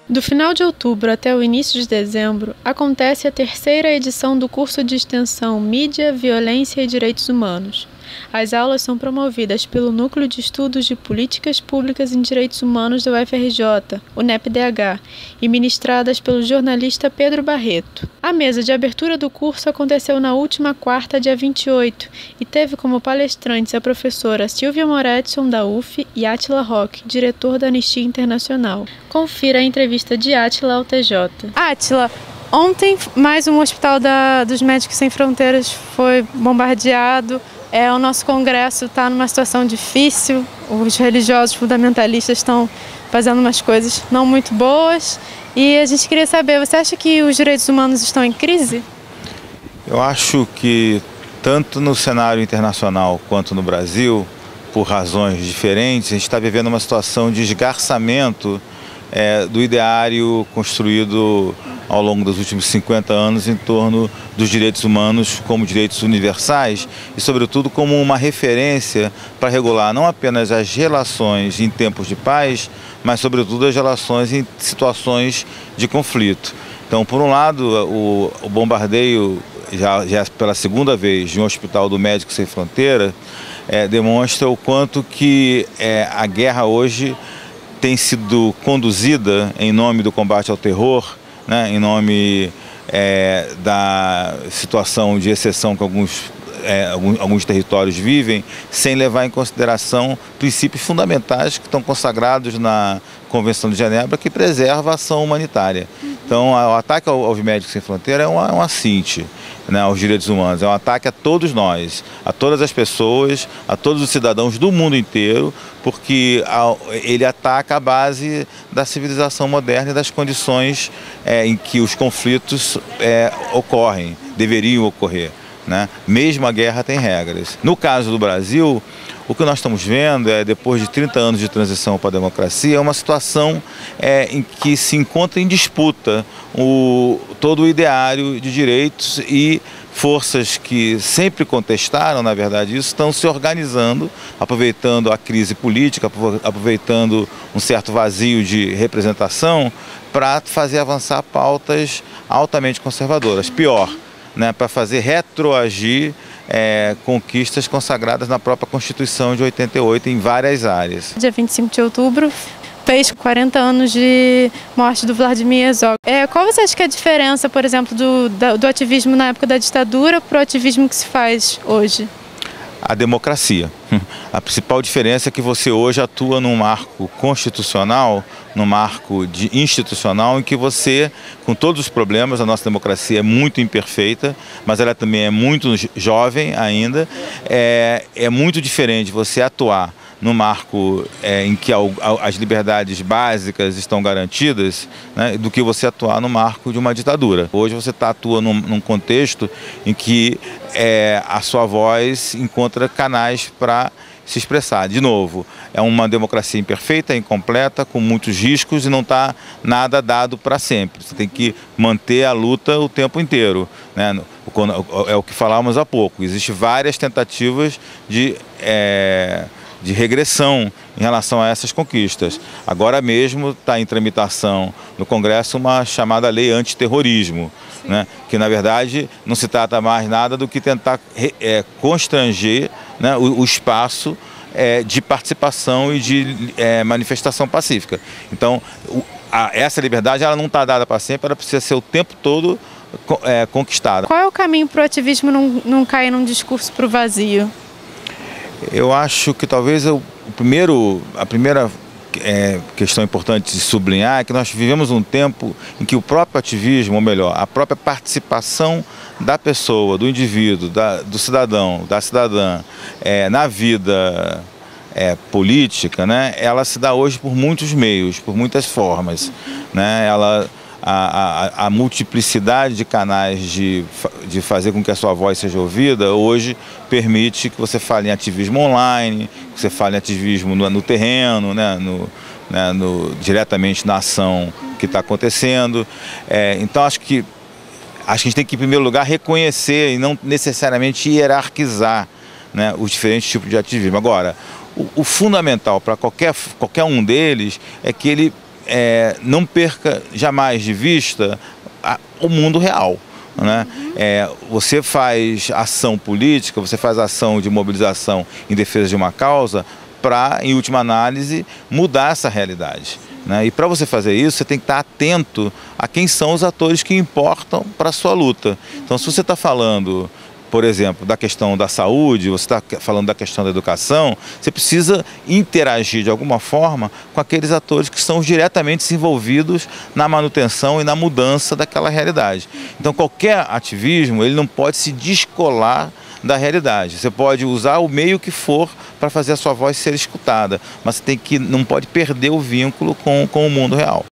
Do final de outubro até o início de dezembro, acontece a terceira edição do curso de extensão Mídia, Violência e Direitos Humanos. As aulas são promovidas pelo Núcleo de Estudos de Políticas Públicas em Direitos Humanos da UFRJ, o NEPDH, e ministradas pelo jornalista Pedro Barreto. A mesa de abertura do curso aconteceu na última quarta, dia 28, e teve como palestrantes a professora Silvia Moretson, da UF, e Átila Roque, diretor da Anistia Internacional. Confira a entrevista de Átila ao TJ. Átila, ontem mais um hospital dos Médicos Sem Fronteiras foi bombardeado. O nosso congresso está numa situação difícil, os religiosos fundamentalistas estão fazendo umas coisas não muito boas e a gente queria saber, você acha que os direitos humanos estão em crise? Eu acho que tanto no cenário internacional quanto no Brasil, por razões diferentes, a gente está vivendo uma situação de esgarçamento do ideário construído ao longo dos últimos 50 anos em torno dos direitos humanos como direitos universais e, sobretudo, como uma referência para regular não apenas as relações em tempos de paz, mas, sobretudo, as relações em situações de conflito. Então, por um lado, o bombardeio, já pela segunda vez, de um hospital do Médicos Sem Fronteira, demonstra o quanto que a guerra hoje tem sido conduzida em nome do combate ao terror, né, em nome da situação de exceção que alguns territórios vivem, sem levar em consideração princípios fundamentais que estão consagrados na Convenção de Genebra, que preserva a ação humanitária. Então, o ataque aos Médicos Sem Fronteira é um assinte, né, aos direitos humanos, é um ataque a todos nós, a todas as pessoas, a todos os cidadãos do mundo inteiro, porque ele ataca a base da civilização moderna e das condições em que os conflitos ocorrem, deveriam ocorrer, né? Mesmo a guerra tem regras. No caso do Brasil, o que nós estamos vendo depois de 30 anos de transição para a democracia, é uma situação em que se encontra em disputa todo o ideário de direitos e forças que sempre contestaram, na verdade, isso, estão se organizando, aproveitando a crise política, aproveitando um certo vazio de representação para fazer avançar pautas altamente conservadoras. Pior, né, para fazer retroagir conquistas consagradas na própria Constituição de 88 em várias áreas. Dia 25 de outubro fez 40 anos de morte do Vladimir Herzog. Qual você acha que é a diferença, por exemplo, do ativismo na época da ditadura para o ativismo que se faz hoje? A democracia. A principal diferença é que você hoje atua num marco constitucional, num marco institucional, em que você, com todos os problemas, a nossa democracia é muito imperfeita, mas ela também é muito jovem ainda, é muito diferente você atuar no marco em que as liberdades básicas estão garantidas, né, do que você atuar no marco de uma ditadura. Hoje você atua num contexto em que a sua voz encontra canais para se expressar. De novo, é uma democracia imperfeita, incompleta, com muitos riscos e não está nada dado para sempre. Você tem que manter a luta o tempo inteiro, né? É o que falávamos há pouco. Existem várias tentativas de regressão em relação a essas conquistas. Agora mesmo está em tramitação no Congresso uma chamada lei antiterrorismo, né, que na verdade não se trata mais nada do que tentar constranger, né, o espaço de participação e de manifestação pacífica. Então, essa liberdade ela não está dada para sempre, ela precisa ser o tempo todo conquistada. Qual é o caminho para o ativismo não cair num discurso para o vazio? Eu acho que talvez a primeira questão importante de sublinhar é que nós vivemos um tempo em que o próprio ativismo, ou melhor, a própria participação da pessoa, do indivíduo, do cidadão, da cidadã na vida política, né, ela se dá hoje por muitos meios, por muitas formas, né, a multiplicidade de canais de fazer com que a sua voz seja ouvida hoje permite que você fale em ativismo online, que você fale em ativismo no terreno, né, diretamente na ação que está acontecendo. Então acho que a gente tem que, em primeiro lugar, reconhecer e não necessariamente hierarquizar, né, os diferentes tipos de ativismo. Agora, o fundamental para qualquer um deles é que ele não perca jamais de vista o mundo real, né? Você faz ação política, você faz ação de mobilização em defesa de uma causa para, em última análise, mudar essa realidade, né? E para você fazer isso, você tem que estar atento a quem são os atores que importam para a sua luta. Então, se você está falando, por exemplo, da questão da saúde, você está falando da questão da educação, você precisa interagir de alguma forma com aqueles atores que estão diretamente envolvidos na manutenção e na mudança daquela realidade. Então, qualquer ativismo, ele não pode se descolar da realidade. Você pode usar o meio que for para fazer a sua voz ser escutada, mas você não pode perder o vínculo com o mundo real.